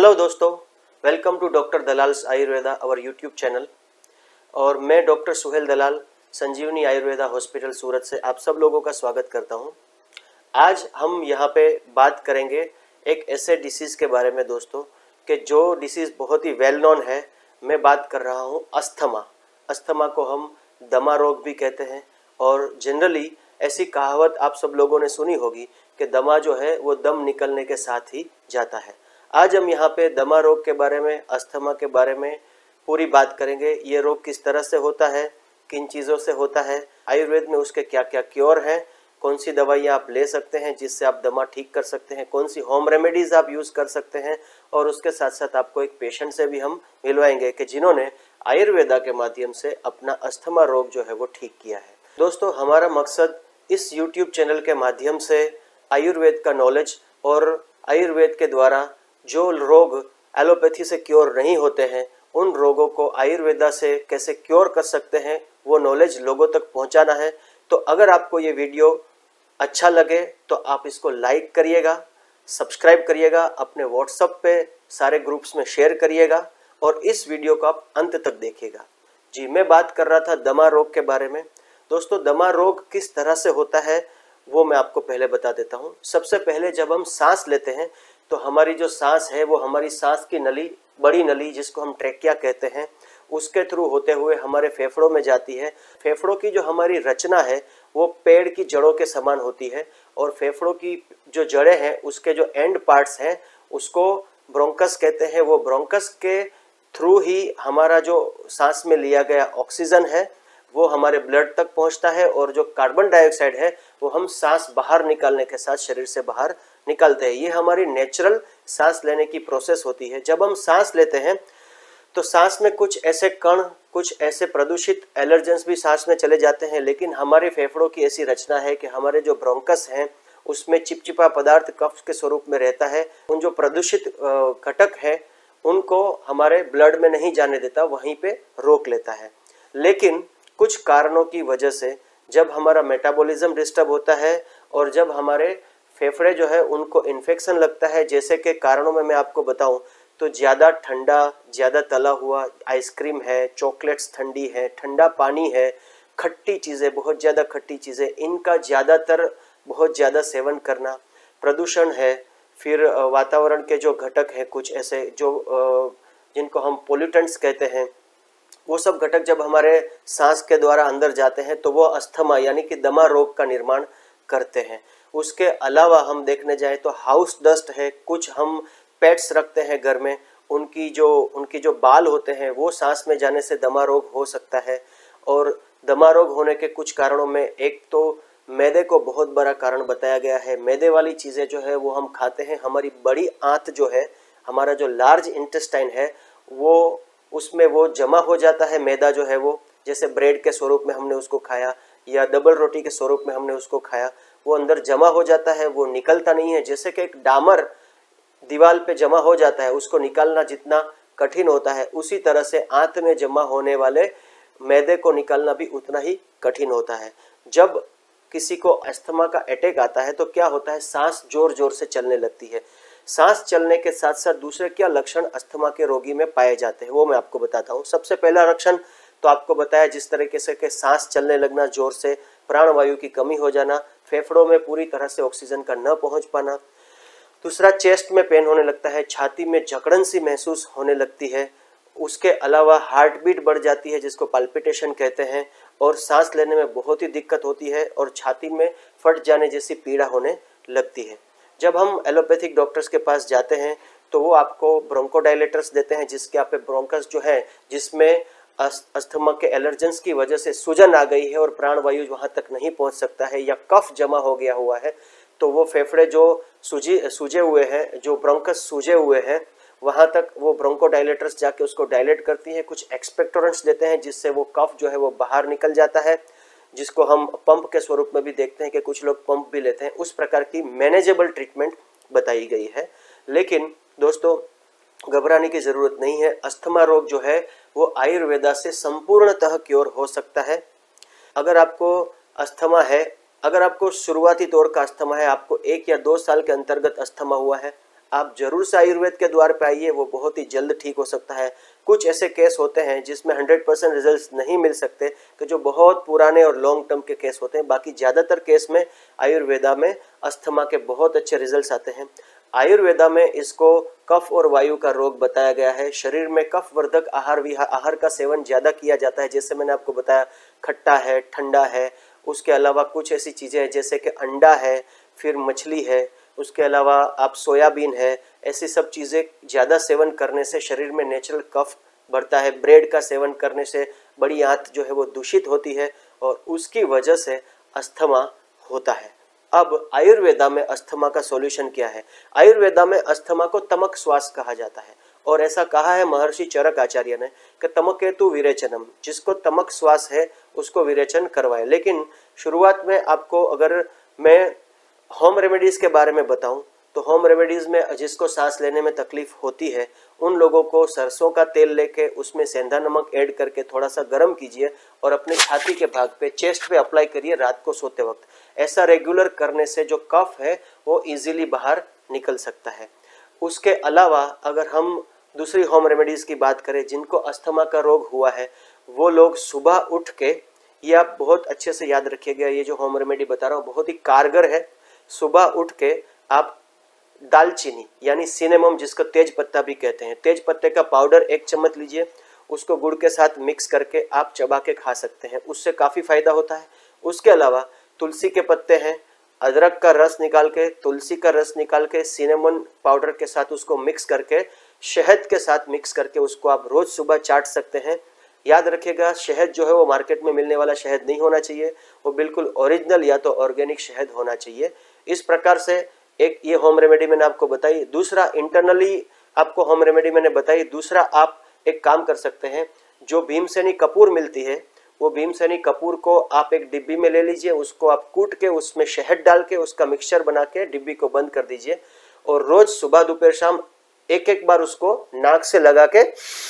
Hello दोस्तों, welcome to doctor Dalal's Ayurveda our YouTube channel. और मैं डॉक्टर सुहेल दलाल संजीवनी आयुर्वेदा हॉस्पिटल सूरत से आप सब लोगों का स्वागत करता हूं। आज हम यहां पे बात करेंगे एक ऐसे डिसीज़ के बारे में दोस्तों कि जो डिसीज़ बहुत ही वेल नोन है। मैं बात कर रहा हूं अस्थमा। अस्थमा को हम दमा रोग भी कहते हैं और जनरली ऐसी कहावत आप सब लोगों ने सुनी होगी कि दमा जो है वो दम निकलने के साथ ही जाता है। आज हम यहाँ पे दमा रोग के बारे में, अस्थमा के बारे में पूरी बात करेंगे। ये रोग किस तरह से होता है, किन चीज़ों से होता है, आयुर्वेद में उसके क्या क्या क्योर हैं, कौन सी दवाइयाँ आप ले सकते हैं जिससे आप दमा ठीक कर सकते हैं, कौन सी होम रेमेडीज़ आप यूज़ कर सकते हैं। और उसके साथ साथ आपको एक पेशेंट से भी हम मिलवाएंगे कि जिन्होंने आयुर्वेदा के माध्यम से अपना अस्थमा रोग जो है वो ठीक किया है। दोस्तों, हमारा मकसद इस यूट्यूब चैनल के माध्यम से आयुर्वेद का नॉलेज और आयुर्वेद के द्वारा जो रोग एलोपैथी से क्योर नहीं होते हैं उन रोगों को आयुर्वेदा से कैसे क्योर कर सकते हैं वो नॉलेज लोगों तक पहुंचाना है। तो अगर आपको ये वीडियो अच्छा लगे तो आप इसको लाइक करिएगा, सब्सक्राइब करिएगा, अपने व्हाट्सएप पे सारे ग्रुप्स में शेयर करिएगा और इस वीडियो को आप अंत तक देखिएगा। जी, मैं बात कर रहा था दमा रोग के बारे में। दोस्तों, दमा रोग किस तरह से होता है वो मैं आपको पहले बता देता हूँ। सबसे पहले जब हम सांस लेते हैं तो हमारी जो सांस है वो हमारी सांस की नली, बड़ी नली जिसको हम ट्रेकिया कहते हैं, उसके थ्रू होते हुए हमारे फेफड़ों में जाती है। फेफड़ों की जो हमारी रचना है वो पेड़ की जड़ों के समान होती है और फेफड़ों की जो जड़ें हैं उसके जो एंड पार्ट्स हैं उसको ब्रोंकस कहते हैं। वो ब्रोंकस के थ्रू ही हमारा जो सांस में लिया गया ऑक्सीजन है वो हमारे ब्लड तक पहुंचता है और जो कार्बन डाइऑक्साइड है वो हम सांस बाहर निकालने के साथ शरीर से बाहर निकालते हैं। ये हमारी नेचुरल सांस लेने की प्रोसेस होती है। जब हम सांस लेते हैं तो सांस में कुछ ऐसे कण, कुछ ऐसे प्रदूषित एलर्जेंस भी सांस में चले जाते हैं, लेकिन हमारे फेफड़ों की ऐसी रचना है कि हमारे जो ब्रोंकस हैं उसमें चिपचिपा पदार्थ कफ के स्वरूप में रहता है। उन जो प्रदूषित घटक हैं उनको हमारे ब्लड में नहीं जाने देता, वहीं पे रोक लेता है। लेकिन कुछ कारणों की वजह से जब हमारा मेटाबॉलिज्म डिस्टर्ब होता है और जब हमारे फेफड़े जो है उनको इन्फेक्शन लगता है, जैसे के कारणों में मैं आपको बताऊं तो ज़्यादा ठंडा, ज़्यादा तला हुआ आइसक्रीम है, चॉकलेट्स ठंडी है, ठंडा पानी है, खट्टी चीज़ें, बहुत ज़्यादा खट्टी चीज़ें, इनका ज़्यादातर बहुत ज़्यादा सेवन करना, प्रदूषण है, फिर वातावरण के जो घटक हैं कुछ ऐसे जो जिनको हम पोल्यूटेंट्स कहते हैं, वो सब घटक जब हमारे सांस के द्वारा अंदर जाते हैं तो वो अस्थमा यानी कि दमा रोग का निर्माण करते हैं। उसके अलावा हम देखने जाए तो हाउस डस्ट है, कुछ हम पेट्स रखते हैं घर में, उनकी जो बाल होते हैं वो सांस में जाने से दमा रोग हो सकता है। और दमा रोग होने के कुछ कारणों में एक तो मैदे को बहुत बड़ा कारण बताया गया है। मैदे वाली चीज़ें जो है वो हम खाते हैं, हमारी बड़ी आंत जो है, हमारा जो लार्ज इंटेस्टाइन है वो उसमें वो जमा हो जाता है। मैदा जो है वो जैसे ब्रेड के स्वरूप में हमने उसको खाया या डबल रोटी के स्वरूप में हमने उसको खाया, वो अंदर जमा हो जाता है, वो निकलता नहीं है। जैसे कि एक डामर दीवार पे जमा हो जाता है, उसको निकालना जितना कठिन होता है उसी तरह से आंत में जमा होने वाले मैदे को निकालना भी उतना ही कठिन होता है। जब किसी को अस्थमा का अटैक आता है तो क्या होता है, सांस जोर जोर से चलने लगती है। सांस चलने के साथ साथ दूसरे क्या लक्षण अस्थमा के रोगी में पाए जाते हैं वो मैं आपको बताता हूँ। सबसे पहला लक्षण तो आपको बताया जिस तरीके से कि सांस चलने लगना जोर से, प्राणवायु की कमी हो जाना, फेफड़ों में पूरी तरह से ऑक्सीजन का न पहुंच पाना। दूसरा, चेस्ट में पेन होने लगता है, छाती में जकड़न सी महसूस होने लगती है। उसके अलावा हार्ट बीट बढ़ जाती है जिसको पाल्पिटेशन कहते हैं, और सांस लेने में बहुत ही दिक्कत होती है और छाती में फट जाने जैसी पीड़ा होने लगती है। जब हम एलोपैथिक डॉक्टर्स के पास जाते हैं तो वो आपको ब्रोंकोडायलेटर्स देते हैं जिसके आप पे ब्रोंकस जो है, जिसमें अस्थमा के एलर्जेंस की वजह से सूजन आ गई है और प्राणवायु वहां तक नहीं पहुंच सकता है या कफ जमा हो गया हुआ है, तो वो फेफड़े जो सूजे हुए हैं, जो ब्रोंकस सूजे हुए हैं, वहां तक वो ब्रोंकोडायलेटर्स जाके उसको डायलेट करती हैं। कुछ एक्सपेक्टोरेंट्स देते हैं जिससे वो कफ जो है वो बाहर निकल जाता है, जिसको हम पंप के स्वरूप में भी देखते हैं कि कुछ लोग पंप भी लेते हैं। उस प्रकार की मैनेजेबल ट्रीटमेंट बताई गई है। लेकिन दोस्तों, घबराने की ज़रूरत नहीं है। अस्थमा रोग जो है वो आयुर्वेदा से संपूर्णतः क्योर हो सकता है। अगर आपको अस्थमा है, अगर आपको शुरुआती तौर का अस्थमा है, आपको 1 या 2 साल के अंतर्गत अस्थमा हुआ है, आप जरूर से आयुर्वेद के द्वार पे आइए, वो बहुत ही जल्द ठीक हो सकता है। कुछ ऐसे केस होते हैं जिसमें 100% रिजल्ट्स नहीं मिल सकते, कि जो बहुत पुराने और लॉन्ग टर्म के केस होते हैं। बाकी ज़्यादातर केस में आयुर्वेदा में अस्थमा के बहुत अच्छे रिजल्ट्स आते हैं। आयुर्वेदा में इसको कफ और वायु का रोग बताया गया है। शरीर में कफ वर्धक आहार का सेवन ज़्यादा किया जाता है, जैसे मैंने आपको बताया, खट्टा है, ठंडा है। उसके अलावा कुछ ऐसी चीज़ें हैं जैसे कि अंडा है, फिर मछली है, उसके अलावा आप सोयाबीन है, ऐसी सब चीज़ें ज़्यादा सेवन करने से शरीर में नेचुरल कफ बढ़ता है। ब्रेड का सेवन करने से बड़ी आंत जो है वो दूषित होती है और उसकी वजह से अस्थमा होता है। अब आयुर्वेदा में अस्थमा का सॉल्यूशन क्या है? आयुर्वेदा में अस्थमा को तमक श्वास कहा जाता है और ऐसा कहा है महर्षि चरक आचार्य ने कि तमकेतु विरेचनम, जिसको तमक श्वास है उसको विरेचन करवाए। लेकिन शुरुआत में आपको अगर मैं होम रेमेडीज के बारे में बताऊं तो होम रेमेडीज में जिसको सांस लेने में तकलीफ होती है उन लोगों को सरसों का तेल लेके उसमें सेंधा नमक ऐड करके थोड़ा सा गर्म कीजिए और अपने छाती के भाग पे, चेस्ट पे अप्लाई करिए रात को सोते वक्त। ऐसा रेगुलर करने से जो कफ है वो इजीली बाहर निकल सकता है। उसके अलावा अगर हम दूसरी होम रेमेडीज की बात करें, जिनको अस्थमा का रोग हुआ है वो लोग सुबह उठ के, ये आप बहुत अच्छे से याद रखिएगा, ये जो होम रेमेडी बता रहा हूँ बहुत ही कारगर है। सुबह उठ के आप दालचीनी यानी सिनेमम, जिसको तेज पत्ता भी कहते हैं, तेज पत्ते का पाउडर 1 चम्मच लीजिए, उसको गुड़ के साथ मिक्स करके आप चबा के खा सकते हैं, उससे काफ़ी फायदा होता है। उसके अलावा तुलसी के पत्ते हैं, अदरक का रस निकाल के, तुलसी का रस निकाल के, सिनेमन पाउडर के साथ उसको मिक्स करके, शहद के साथ मिक्स करके उसको आप रोज सुबह चाट सकते हैं। याद रखिएगा, शहद जो है वो मार्केट में मिलने वाला शहद नहीं होना चाहिए, वो बिल्कुल ओरिजिनल या तो ऑर्गेनिक शहद होना चाहिए। इस प्रकार से एक ये होम रेमेडी मैंने आपको बताई। दूसरा इंटरनली आपको होम रेमेडी मैंने बताई। दूसरा आप एक काम कर सकते हैं, जो भीमसेनी कपूर मिलती है वो भीमसेनी कपूर को आप एक डिब्बी में ले लीजिए, उसको आप कूट के उसमें शहद डाल के उसका मिक्सचर बना के डिब्बी को बंद कर दीजिए और रोज सुबह दोपहर शाम एक बार उसको नाक से लगा के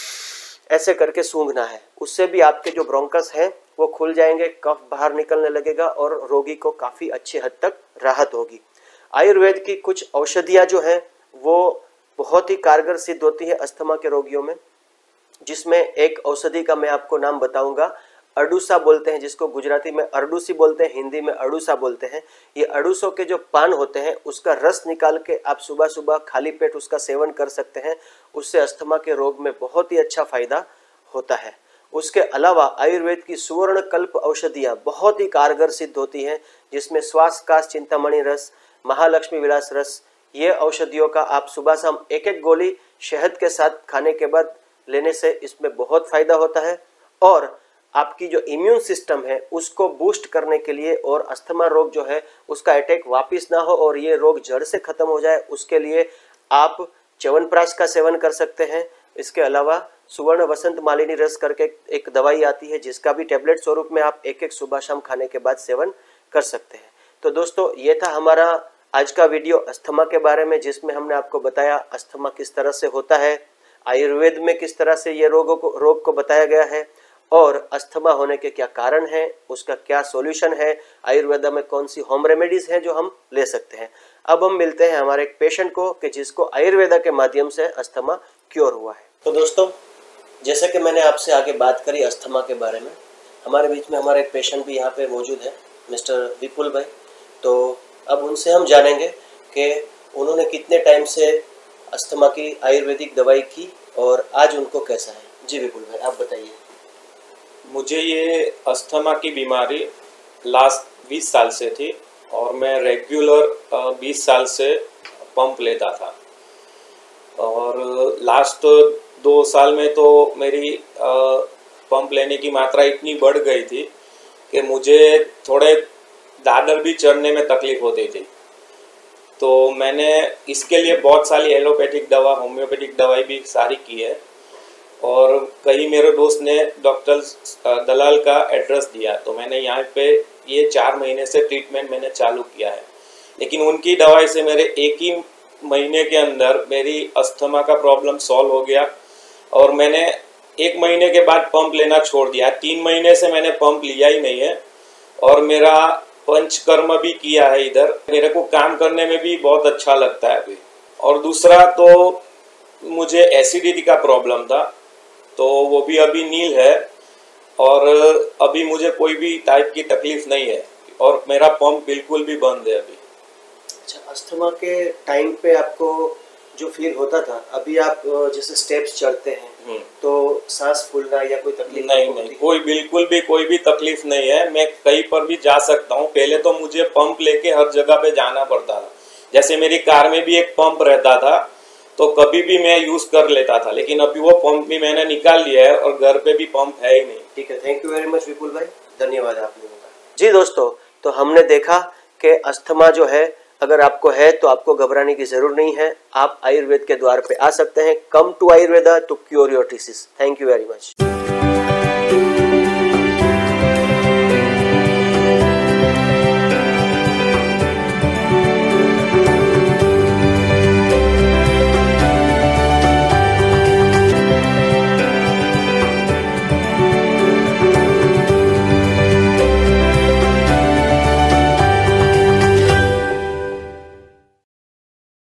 ऐसे करके सूंघना है। उससे भी आपके जो ब्रोंकस हैं वो खुल जाएंगे, कफ बाहर निकलने लगेगा और रोगी को काफ़ी अच्छी हद तक राहत होगी। आयुर्वेद की कुछ औषधियाँ जो हैं वो बहुत ही कारगर सिद्ध होती है अस्थमा के रोगियों में, जिसमें एक औषधि का मैं आपको नाम बताऊंगा। अडूसा बोलते हैं जिसको, गुजराती में अरडूसी बोलते हैं, हिंदी में अडूसा बोलते हैं। ये अडूसों के जो पान होते हैं उसका रस निकाल के आप सुबह सुबह खाली पेट उसका सेवन कर सकते हैं, उससे अस्थमा के रोग में बहुत ही अच्छा फायदा होता है। उसके अलावा आयुर्वेद की सुवर्ण कल्प औषधियाँ बहुत ही कारगर सिद्ध होती हैं, जिसमें श्वास काश चिंतामणि रस, महालक्ष्मी विलास रस, ये औषधियों का आप सुबह शाम 1 गोली शहद के साथ खाने के बाद लेने से इसमें बहुत फायदा होता है। और आपकी जो इम्यून सिस्टम है उसको बूस्ट करने के लिए और अस्थमा रोग जो है उसका अटैक वापस ना हो और ये रोग जड़ से खत्म हो जाए, उसके लिए आप च्यवनप्राश का सेवन कर सकते हैं। इसके अलावा सुवर्ण वसंत मालिनी रस करके एक दवाई आती है, जिसका भी टैबलेट स्वरूप में आप 1 सुबह शाम खाने के बाद सेवन कर सकते हैं। तो दोस्तों, ये था हमारा आज का वीडियो अस्थमा के बारे में, जिसमें हमने आपको बताया अस्थमा किस तरह से होता है, आयुर्वेद में किस तरह से ये रोग को बताया गया है और अस्थमा होने के क्या कारण हैं, उसका क्या सॉल्यूशन है, आयुर्वेदा में कौन सी होम रेमेडीज हैं जो हम ले सकते हैं। अब हम मिलते हैं हमारे एक पेशेंट को कि जिसको आयुर्वेदा के माध्यम से अस्थमा क्योर हुआ है। तो दोस्तों, जैसे कि मैंने आपसे आगे बात करी अस्थमा के बारे में, हमारे बीच में हमारे एक पेशेंट भी यहाँ पे मौजूद है, मिस्टर विपुल भाई। तो अब उनसे हम जानेंगे कि उन्होंने कितने टाइम से अस्थमा की आयुर्वेदिक दवाई की और आज उनको कैसा है। जी विपुल भाई, आप बताइए। मुझे ये अस्थमा की बीमारी लास्ट 20 साल से थी और मैं रेगुलर 20 साल से पंप लेता था और लास्ट 2 साल में तो मेरी पंप लेने की मात्रा इतनी बढ़ गई थी कि मुझे थोड़े दादर भी चढ़ने में तकलीफ होती थी। तो मैंने इसके लिए बहुत सारी एलोपैथिक दवा, होम्योपैथिक दवाई भी सारी की है और कई मेरे दोस्त ने डॉक्टर दलाल का एड्रेस दिया, तो मैंने यहाँ पे ये 4 महीने से ट्रीटमेंट मैंने चालू किया है। लेकिन उनकी दवाई से मेरे 1 ही महीने के अंदर मेरी अस्थमा का प्रॉब्लम सॉल्व हो गया और मैंने 1 महीने के बाद पंप लेना छोड़ दिया। 3 महीने से मैंने पंप लिया ही नहीं है और मेरा पंचकर्म भी किया है इधर। मेरे को काम करने में भी बहुत अच्छा लगता है अभी। और दूसरा तो मुझे एसिडिटी का प्रॉब्लम था, तो वो भी अभी नील है और अभी मुझे कोई भी टाइप की तकलीफ नहीं है और मेरा पंप बिल्कुल भी बंद है अभी। अच्छा, अस्थमा के टाइम पे आपको जो फील होता था, अभी आप जैसे स्टेप्स चढ़ते हैं तो सांस फूलना या कोई तकलीफ? नहीं, कोई बिल्कुल भी कोई भी तकलीफ नहीं है। मैं कहीं पर भी जा सकता हूँ। पहले तो मुझे पंप लेके हर जगह पे जाना पड़ता था। जैसे मेरी कार में भी एक पंप रहता था तो कभी भी मैं यूज कर लेता था, लेकिन अभी वो पंप भी मैंने निकाल लिया है और घर पे भी पंप है ही नहीं। ठीक है, thank you very much Vipul भाई, धन्यवाद आपने बताया। जी दोस्तों, तो हमने देखा कि अस्थमा जो है अगर आपको है तो आपको घबराने की जरूर नहीं है। आप आयुर्वेद के द्वार पे आ सकते हैं। Come to Ayurveda to cure your disease. Thank you very much.